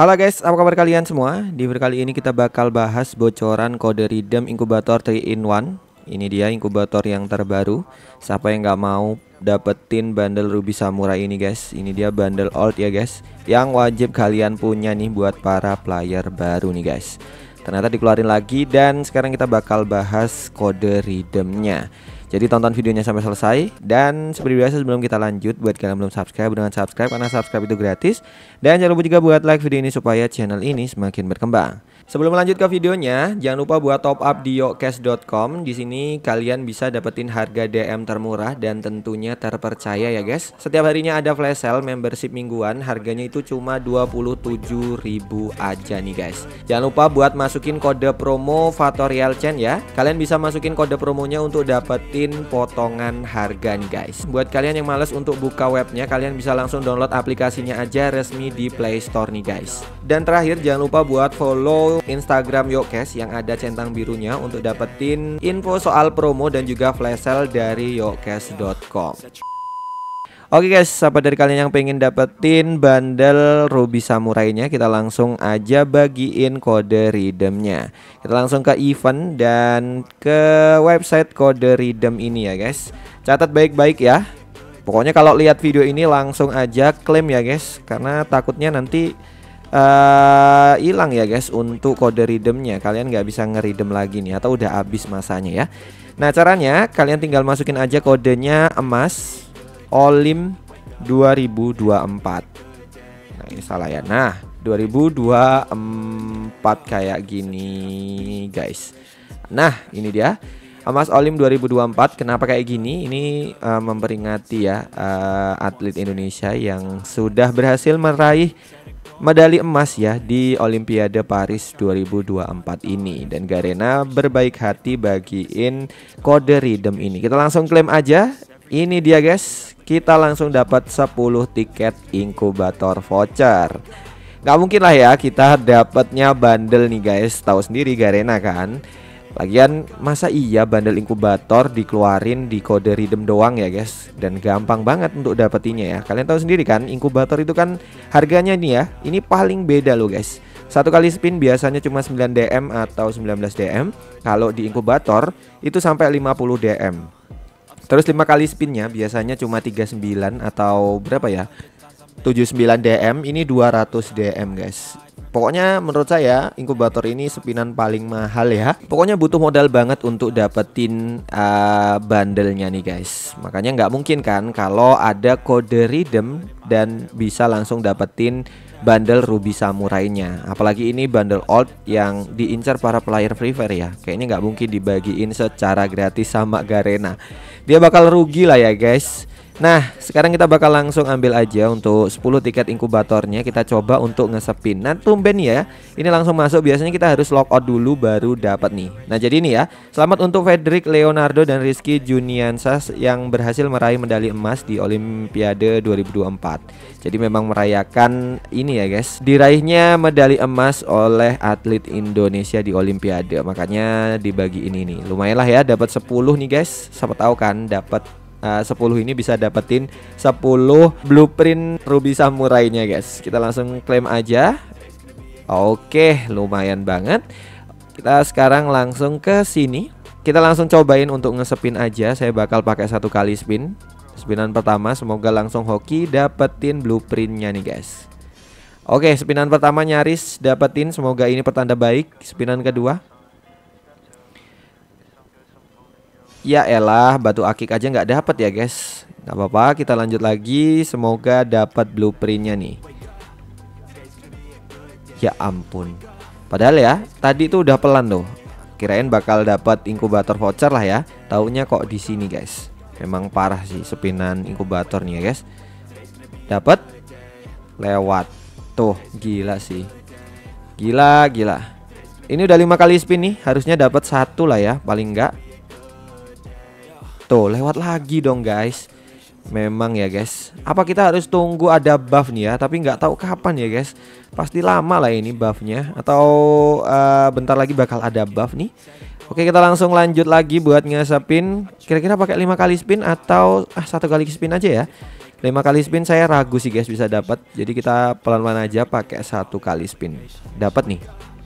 Halo guys, apa kabar kalian semua? Di video kali ini kita bakal bahas bocoran kode redeem inkubator 3-in-1. Ini dia inkubator yang terbaru. Siapa yang nggak mau dapetin bundle Ruby Samurai ini guys? Ini dia bundle old ya guys, yang wajib kalian punya nih buat para player baru nih guys. Ternyata dikeluarin lagi dan sekarang kita bakal bahas kode redeemnya. Jadi tonton videonya sampai selesai. Dan seperti biasa sebelum kita lanjut, buat kalian belum subscribe, dengan subscribe karena subscribe itu gratis. Dan jangan lupa juga buat like video ini supaya channel ini semakin berkembang. Sebelum lanjut ke videonya, jangan lupa buat top up di yocash.com. Di sini kalian bisa dapetin harga DM termurah dan tentunya terpercaya ya guys. Setiap harinya ada flash sale membership mingguan, harganya itu cuma 27.000 aja nih guys. Jangan lupa buat masukin kode promo Fatorial Chain ya. Kalian bisa masukin kode promonya untuk dapetin potongan harga nih guys. Buat kalian yang males untuk buka webnya, kalian bisa langsung download aplikasinya aja resmi di Play Store nih guys. Dan terakhir jangan lupa buat follow Instagram Yocash yang ada centang birunya untuk dapetin info soal promo dan juga flash sale dari yocash.com. Oke guys, siapa dari kalian yang pengen dapetin bundle Ruby Samurai-nya, kita langsung aja bagiin kode redeemnya. Kita langsung ke event dan ke website kode redeem ini ya guys. Catat baik-baik ya. Pokoknya kalau lihat video ini langsung aja klaim ya guys, karena takutnya nanti hilang ya guys untuk kode redeemnya. Kalian nggak bisa ngeredeem lagi nih atau udah habis masanya ya. Nah caranya kalian tinggal masukin aja kodenya emas Olim 2024. Nah ini salah ya. Nah 2024 kayak gini guys. Nah ini dia emas Olim 2024. Kenapa kayak gini? Ini memperingati ya atlet Indonesia yang sudah berhasil meraih medali emas ya di Olimpiade Paris 2024 ini. Dan Garena berbaik hati bagiin kode redeem ini. Kita langsung klaim aja. Ini dia guys, kita langsung dapat 10 tiket inkubator voucher. Gak mungkin lah ya kita dapatnya bundle nih guys. Tahu sendiri Garena kan. Lagian masa iya bundle inkubator dikeluarin di kode redeem doang ya guys. Dan gampang banget untuk dapetinnya ya. Kalian tahu sendiri kan, inkubator itu kan harganya nih ya, ini paling beda loh guys. Satu kali spin biasanya cuma 9 DM atau 19 DM. Kalau di inkubator itu sampai 50 DM. Terus 5 kali spinnya biasanya cuma 39 atau berapa ya, 79 DM. Ini 200 DM guys. Pokoknya menurut saya inkubator ini spinan paling mahal ya. Pokoknya butuh modal banget untuk dapetin bandelnya nih guys. Makanya nggak mungkin kan kalau ada kode redeem dan bisa langsung dapetin bundle Ruby Samurai-nya. Apalagi ini bundle old yang diincar para player Free Fire ya. Kayaknya nggak mungkin dibagiin secara gratis sama Garena. Dia bakal rugi lah ya guys. Nah sekarang kita bakal langsung ambil aja untuk 10 tiket inkubatornya. Kita coba untuk ngesepin. Nah tumben ya, ini langsung masuk. Biasanya kita harus logout dulu baru dapat nih. Nah jadi ini ya, selamat untuk Frederick Leonardo dan Rizky Juniansah yang berhasil meraih medali emas di Olimpiade 2024. Jadi memang merayakan ini ya guys, diraihnya medali emas oleh atlet Indonesia di Olimpiade. Makanya dibagiin ini. Lumayan lah ya, dapat 10 nih guys. Siapa tahu kan dapat 10 ini bisa dapetin 10 blueprint Ruby Samurai-nya guys. Kita langsung klaim aja. Oke, lumayan banget. Kita sekarang langsung ke sini. Kita langsung cobain untuk ngesepin aja. Saya bakal pakai 1 kali spin. Spinan pertama semoga langsung hoki dapetin blueprintnya nih guys. Oke, spinan pertama nyaris dapetin, semoga ini pertanda baik. Spinan kedua, ya elah, batu akik aja nggak dapat ya guys. Nggak apa-apa, kita lanjut lagi. Semoga dapat blueprintnya nih. Ya ampun. Padahal ya tadi tuh udah pelan loh. Kirain bakal dapat inkubator voucher lah ya. Taunya kok di sini guys. Memang parah sih spinan inkubator nih ya guys. Dapat lewat. Tuh gila sih. Gila. Ini udah 5 kali spin nih. Harusnya dapat 1 lah ya paling enggak. Tuh lewat lagi dong guys. Memang ya guys, apa kita harus tunggu ada buff nih ya? Tapi nggak tahu kapan ya guys. Pasti lama lah ini buffnya. Atau bentar lagi bakal ada buff nih. Oke, kita langsung lanjut lagi buat ngesepin. Kira-kira pakai 5 kali spin atau 1 kali spin aja ya. 5 kali spin saya ragu sih guys bisa dapat. Jadi kita pelan-pelan aja pakai 1 kali spin. Dapat nih.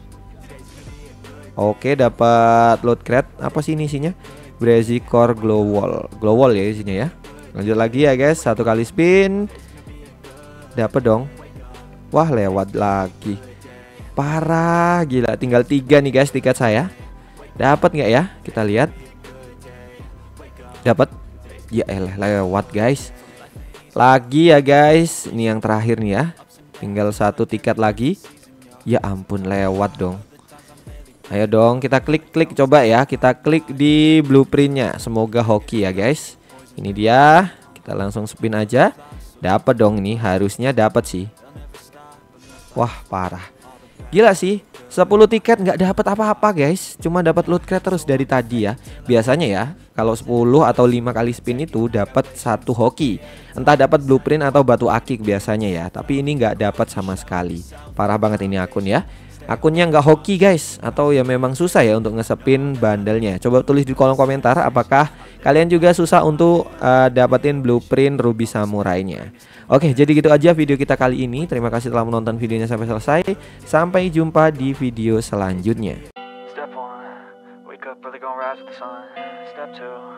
Oke, dapat loot crate. Apa sih ini isinya? Brazy core glow wall ya isinya ya. Lanjut lagi ya guys, 1 kali spin. Dapat dong. Wah, lewat lagi. Parah, gila. Tinggal 3 nih guys tiket saya. Dapat nggak ya? Kita lihat. Dapat. Ya elah, lewat guys. Lagi ya guys. Ini yang terakhir nih ya. Tinggal 1 tiket lagi. Ya ampun, lewat dong. Ayo dong, kita klik coba ya. Kita klik di blueprintnya. Semoga hoki ya guys. Ini dia. Kita langsung spin aja. Dapat dong, ini harusnya dapat sih. Wah, parah. Gila sih. 10 tiket nggak dapat apa-apa guys. Cuma dapat loot crate terus dari tadi ya. Biasanya ya, kalau 10 atau 5 kali spin itu dapat 1 hoki. Entah dapat blueprint atau batu akik biasanya ya. Tapi ini nggak dapat sama sekali. Parah banget ini akun ya. Akunnya nggak hoki guys, atau ya memang susah ya untuk ngesepin bandelnya. Coba tulis di kolom komentar apakah kalian juga susah untuk dapetin blueprint Ruby Samurai-nya. Oke, jadi gitu aja video kita kali ini. Terima kasih telah menonton videonya sampai selesai. Sampai jumpa di video selanjutnya. Step 1, wake up early, gonna rise with the sun. Step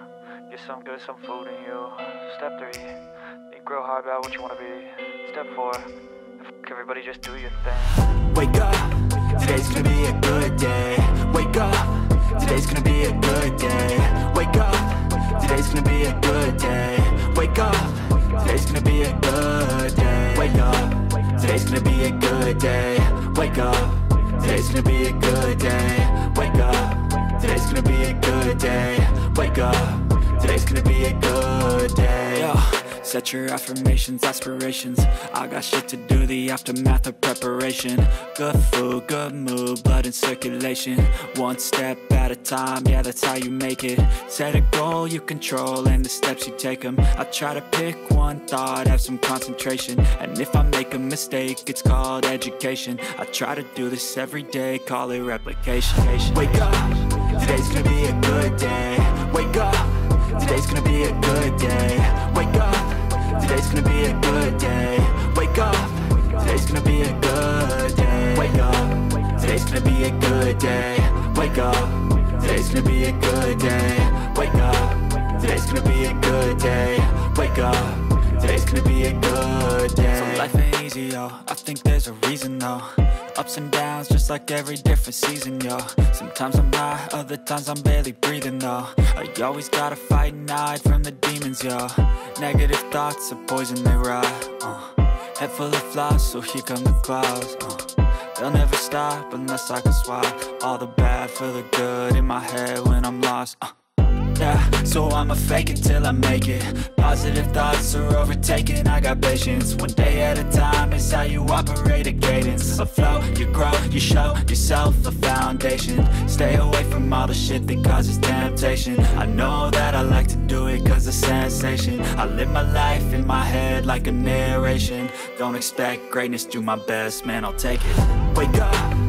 2, get some good, some food in you. Step 3, think real hard about what you wanna be. Step 4, everybody just do your thing. Wake up, today's gonna be a good day. Wake up, today's gonna be a good day. Wake up, today's gonna be a good day. Wake up, today's gonna be a good day. Wake up, today's gonna be a good day. Wake up, today's gonna be a good day. Wake up, today's gonna be a good day. Wake up, today's gonna be a good day. Set your affirmations, aspirations. I got shit to do, the aftermath of preparation. Good food, good mood, blood in circulation. One step at a time, yeah, that's how you make it. Set a goal you control and the steps you take them. I try to pick one thought, have some concentration. And if I make a mistake, it's called education. I try to do this every day, call it replication. Wake up, today's gonna be a good day. Wake up, today's gonna be a good day. Wake up, today's gonna be a good day. Wake up, today's gonna be a good day. Wake up, today's gonna be a good day. Wake up, today's gonna be a good day. Wake up, today's gonna be a good day. Wake up, today's gonna be a good day. So life ain't easy, yo. I think there's a reason though. Ups and downs, just like every different season, yo. Sometimes I'm high, other times I'm barely breathing, though. You always gotta fight and hide from the demons, yo. Negative thoughts are poison, they rot. Head full of flies, so here come the clouds. They'll never stop unless I can swap all the bad for the good in my head when I'm lost. Yeah, so I'ma fake it till I make it. Positive thoughts are overtaken, I got patience. One day at a time is how you operate a cadence. A flow, you grow, you show yourself a foundation. Stay away from all the shit that causes temptation. I know that I like to do it cause it's sensation. I live my life in my head like a narration. Don't expect greatness, do my best, man, I'll take it. Wake up,